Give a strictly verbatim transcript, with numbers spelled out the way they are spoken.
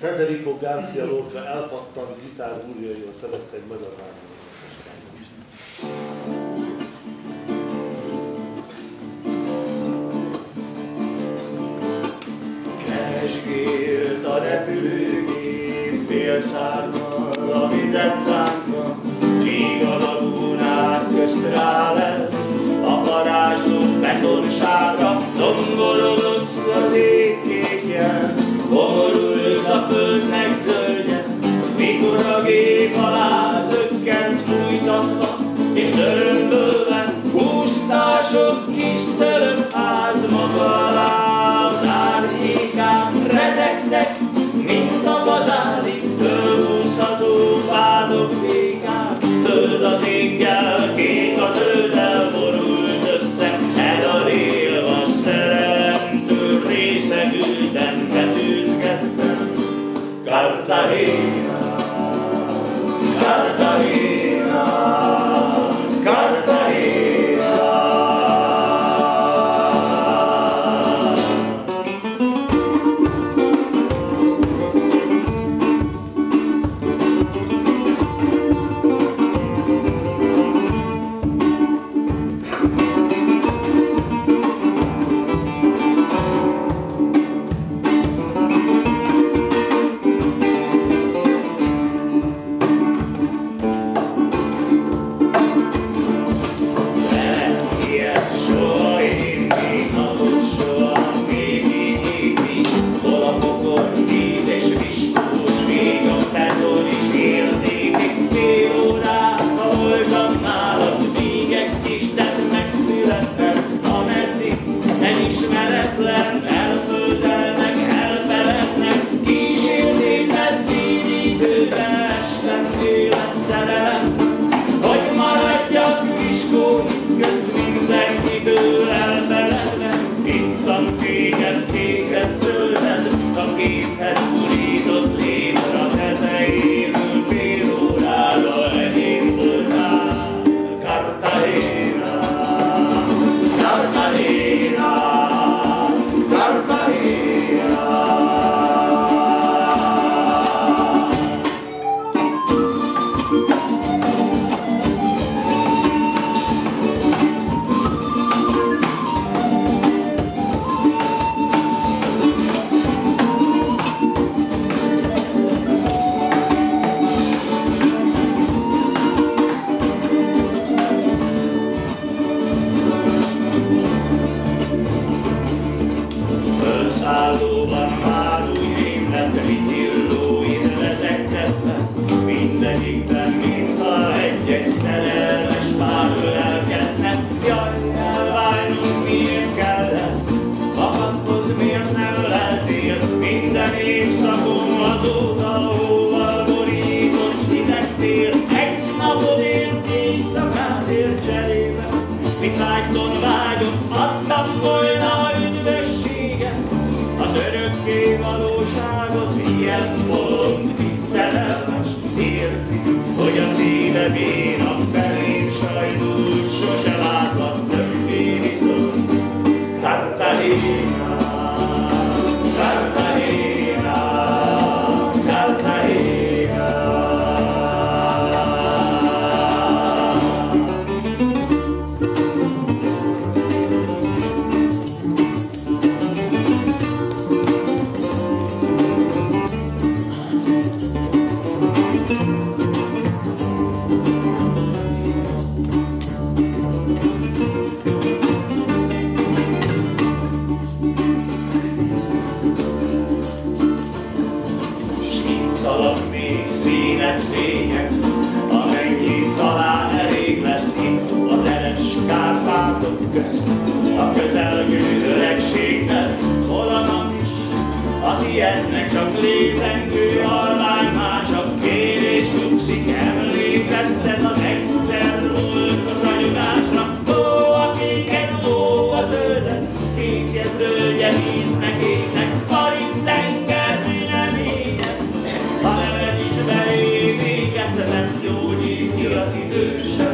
Federico Garcia Lorca elpattant gitár ujjaival szerezte egy magyar válogatást. Keresgélt a repülőgép félszárnyal a vizet szánta, míg a lagúnák közt rálelt a varázslott betonságra, domborodott az ég kékjen, komorult a földnek zöldje, mikor a gép alá zökkent fújtatva, és dörömbölve húztások kis cölöpház maga alá az árnyékán rezegtek, mint a bazálig fölhúzható vádok békák. Föld az éggel, kék a zölddel borult össze, elalélva szerelemtől részegülten betűzgettem. Cartagena, Cartagena, Cartagena. Gyógyít ki az idősen.